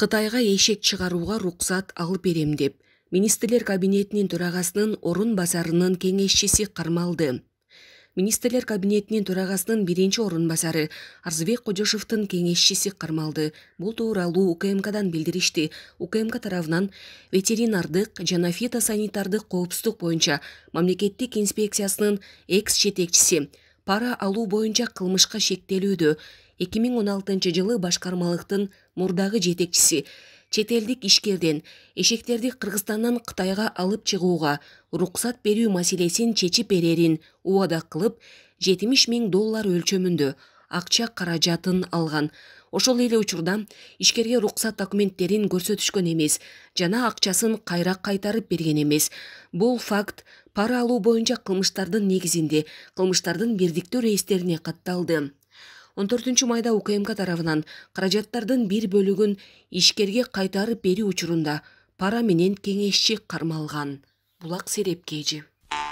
Кытайга эшек чыгарууга руксат алып берем деп, Министрлер кабинетинин төрагасынын орун басарынын кеңешчиси кармалды. Министрлер кабинетинин төрагасынын биринчи орун басары Арзыбек Кожошовдун кеңешчиси кармалды. Бул тууралуу УКМКдан билдиришти. УКМК тарабынан ветеринардык жана фитосанитардык коопсуздук боюнча мамлекеттик инспекциясынын экс-жетекчиси пара алуу боюнча кылмышка шектелүүдө 2016 башкармалыктын мурдагы жетекчиси чет элдик ишкерден эшектерди Кыргызстандан Кытайга алып чыгууга руксат берүү маселесин чечип берерин убада кылып, $70 000 өлчөмүндө акча каражатын алган. Ошол эле учурда ишкерге руксат документтерин көрсөтүшкөн эмес жана акчасын кайра кайтарып берген эмес. Бул факт пара алуу боюнча кылмыштардын негизинде кылмыштардын бирдиктүү рейстерине катталды. 14 майда УКМК тарабынан каражаттардын бир бөлүгүн ишкерге кайтарып берүү учурунда пара менен кеңешчи кармалган. Булак Серепкежи.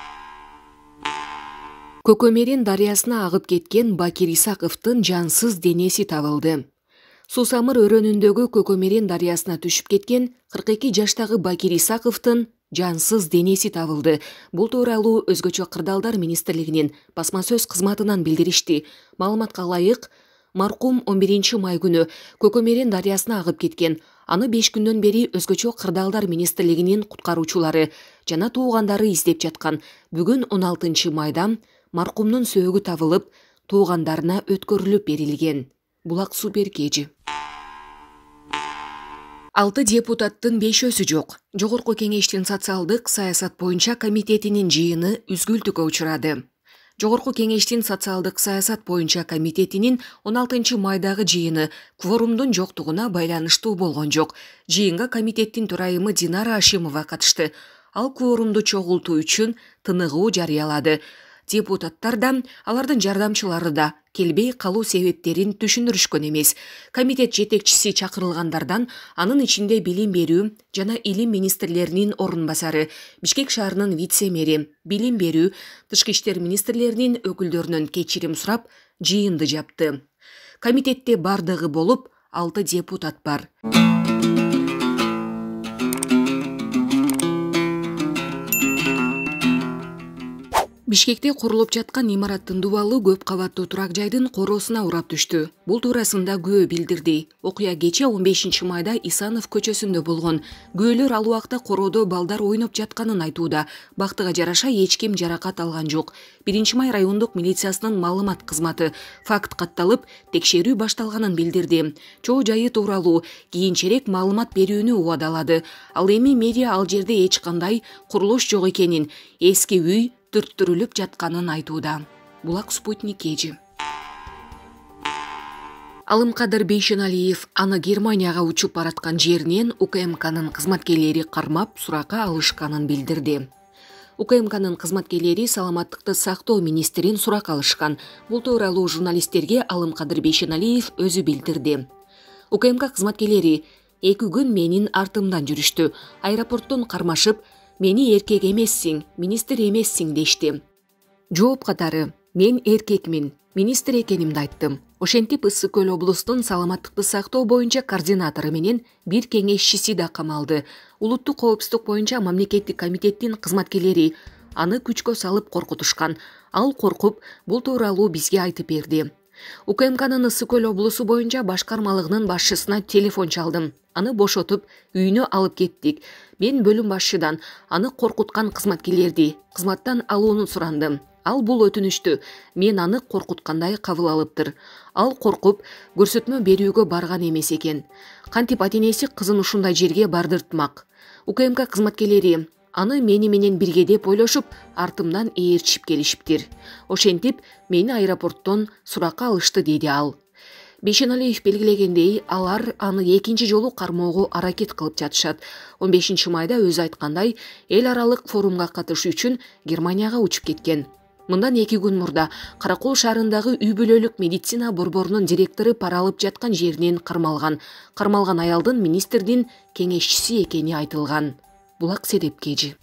Көкөмерин дарыясына агып кеткен Бакир Исаковдун жансыз денеси табылды. Сусамыр өрөөнүндөгү Көкөмерин дарыясына түшүп кеткен 42 жаштагы Бакир Исаковдун жансыз денеси табылды. Бул тууралуу Өзгөчө кырдаалдар министрлигинин басма сөз кызматынан билдиришти. Маалыматка ылайык, маркум 11 май күнү Көкөмерин дарыясына агып кеткен. Аны 5 күндөн бери Өзгөчө кырдаалдар министрлигинин куткаруучулары жана туугандары издеп жаткан. Бүгүн 16 майда маркумдун сөөгү табылып, туугандарына өткөрүлүп берилген. Булак Суперкежи. 6 депутаттын 5-өсү жок. Жогорку кеңештин социалдык саясат боюнча комитетинин жыйыны үзгүлтүккө учурады. Жогорку кеңештин социалдык саясат боюнча комитетинин 16 майдагы жыйыны кворумдун жоктугуна байланыштуу болгон жок. Жыйынга комитеттин төрайымы Динара Ашимова катышты. Ал кворумду чогултуу үчүн тыныгуу жарыялады. Депутаттар да, алардын жардамчылары да келбей калуу себептерин түшүндүрүшкөн эмес. Комитет жетекчиси чакырылгандардан анын ичинде билим берүү жана илим министрлеринин орун басары, Бишкек шаарынын вице-мэри, билим берүү, тышкы иштер министрлеринин өкүлдөрүнөн кечирим сурап, жыйынды жапты. Комитетте бардыгы болуп 6 депутат бар. Бишкекте курулуп жаткан имараттын дубалы көп кабаттуу турак жайдын короосуна урап түштү. Бул туурасында күбө билдирди. Окуя кече 15 майда Исанов көчөсүндө болгон. Күбөлөр ал убакта короодо балдар ойноп жатканын айтууда. Бактыга жараша эч ким жаракат алган жок. 1 май райондук милициясынын маалымат кызматы факт катталып, текшерүү башталганын билдирди. Чоо жайы тууралуу кийинчерээк маалымат берүүнү убадалады. Ал эми мэрия ал жерде эч кандай курулуш жок экенин, эски үй түрттүрүлүп жатканын айтууда. Булак Спутникежи. Алымкадыр Бейшеналиев аны Германияга учуп бараткан жеринен УКМКнын кызматкерлери кармап суракка алышканын билдирди. УКМКнын кызматкерлери саламаттыкты сактоо министрин сурак алышкан. Бул тууралуу журналисттерге Алымкадыр Бейшеналиев өзү билдирди. УКМК кызматкерлери 2 күн менин артымдан жүрүштү. Аэропорттон кармашып, мени эркек эмессиң, министр эмессиң дешти. Жооп катары, мен эркекмин, министр экенимди айттым. Ошентип Ысык Көл облустун саламаттыкты сактоо боюнча координатору менен бир кеңешчиси да камалды. Улуттук коопсуздук боюнча мамлекеттик комитеттин кызматкерлери аны күчкө салып коркутушкан. Ал коркуп, бул тууралуу бизге айтып берди. УКМКнын Ысык Көл облусу боюнча башкармалыгынын башчысына телефон чалдым. Аны бошотуп, үйүнө алып кеттик. Мен бөлүм башчыдан аны коркуткан кызматкерлерди кызматтан алууну сурандым. Ал бул өтүнүштү мен аны коркуткандай кабыл алыптыр. Ал коркуп, көрсөтмө берүүгө барган эмес экен. Кантип ата-энеси кызын ушундай жерге бардыртмак. УКМК кызматкерлери аны мени менен бирге деп ойлошуп, артымдан ээрчип келишиптир. Ошентип, мени аэропорттон суракка алышты, деди ал. Бейшеналиев белгилегендей, алар аны экинчи жолу кармоого аракет кылып жатышат. 15 майда өзү айткандай, эл аралык форумга катышуу үчүн Германияга учуп кеткен. Мындан 2 күн мурда Каракол шаарындагы үй бүлөлүк медицина борборунун директору пара алып жаткан жеринен кармалган. Кармалган аялдын министрдин кеңешчиси экени айтылган. Булак Серепкежи.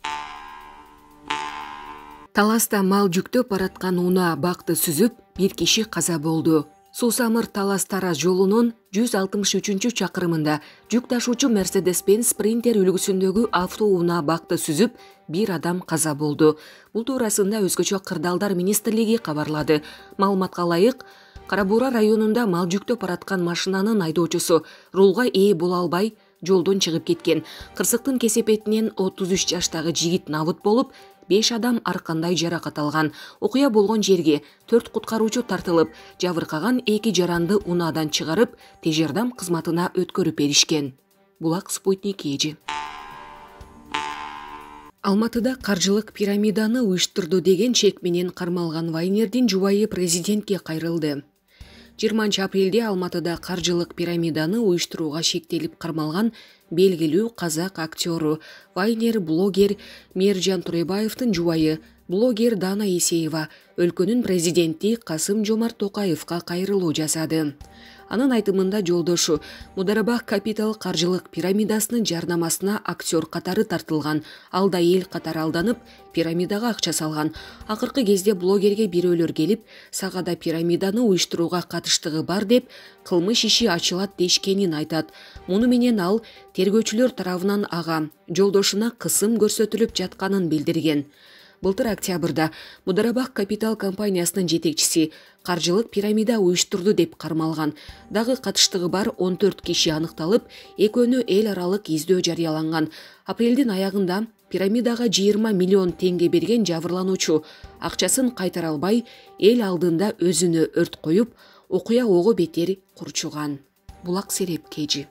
Таласта мал жүктөп бараткан унаа бакты сүзүп, бир киши каза болду. Суу-Самыр Талас-Тараз жолунун 163 чакырымында жүк ташуучу Mercedes-Benz Sprinter үлгүсүндөгү автоунаа бакты сүзүп, бир адам каза болду. Бул туурасында өзгөчө кырдаалдар министрлиги кабарлады. Маалыматка ылайык, Кара Буура районунда мал жүктөп бараткан машинанын айдоочусу рулга ээ боло албай жолдон чыгып кеткен. Кырсыктын кесепетинен 33 жаштагы жигит набыт болуп, 5 адам ар кандай жаракат алган. Окуя болгон жерге 4 куткаруучу тартылып, жабыркаган 2 жаранды унаадан чыгарып, тез жардам кызматына өткөрүп беришкен. Булак Спутник эжи. Алматыда каржылык пирамиданы уюштурду деген чек менен кармалган Вайнердин жубайы президентке кайрылды. 20 апрелде Алматыда каржылык пирамиданы уюштурууга шектелип кармалган белгилүү казак актеру, Вайнер блогер Мержан Туребаевдин жубайы блогер Дана Исеева өлкөнүн президенти Касым-Жомарт Токаевка кайрылуу жасады. Анын айтымында жолдошу Мударабак Капитал каржылык пирамидасынын жарнамасына актер катары тартылган, алда эл катары алданып, пирамидага акча салган. Акыркы кезде блогерге бирөөлөр келип, сагада пирамиданы уюштурууга катыштыгы бар деп, кылмыш иши ачылат дешкенин айтат. Муну менен ал тергөөчүлөр тарабынан ага жолдошуна кысым көрсөтүлүп жатканын билдирген. Былтыр октябрда Мударабак Капитал компаниясынын жетекчиси каржылык пирамида уюштурду деп кармалган. Дагы катыштыгы бар 14 киши аныкталып, экөөнү эл аралык издөө жарыяланган. Апрелдин аягында пирамидага 20 миллион теңге берген жабырлануучу акчасын кайтара албай, эл алдында өзүнө өрт коюп, окуя ого бетер курчуган. Булак Сереп Кежи.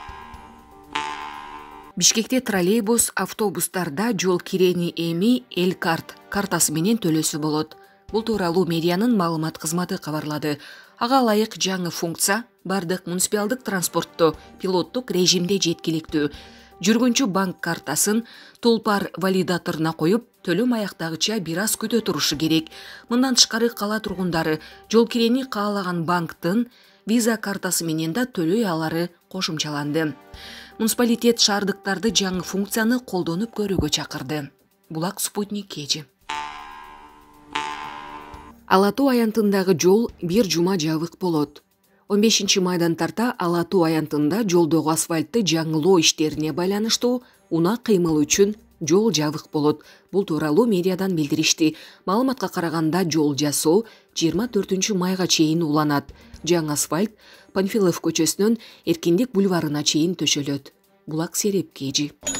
Бишкекте троллейбус, автобустарда жол кирени эми Элкарт картасы менен төлөсү болот. Бул тууралуу медианын маалымат кызматы кабарлады. Ага ылайык жаңы функция бардык муниципалдык транспортто пилоттук режимде жеткиликтүү. Жүргүнчү банк картасын тулпар валидаторуна коюп, төлөм аяктагыча бир аз күтө турушу керек. Мындан тышкары кала тургундары жол кирени каалаган банктын виза картасы менен да төлөй алары кошумчаланды. Муниципалитет шаардыктарды жаңы функцияны колдонуп көрүүгө чакырды. Булак Спутник эжи. Ала Тоо аянтындагы жол бир жума жабык болот. 15 майдан тарта Ала Тоо аянтында жолдогу асфальтты жаңылоо иштерине байланыштуу унаа кыймыл үчүн жол жабык болот. Бул тууралуу медиадан билдиришти. Маалыматка караганда жол жасоо 24 майга чейин уланат. Жаңы асфальт Панфилов көчөсүнөн Эркиндик бульварына чейин төшөлөт. Булак Сереп Кежи.